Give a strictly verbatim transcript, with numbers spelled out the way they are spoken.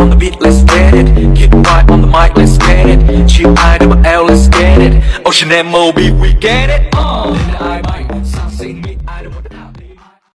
on the beat, let's get it. Get right on the mic, let's get it. Cheap I double L, let's get it. Ocean M O B, we get it. Uh.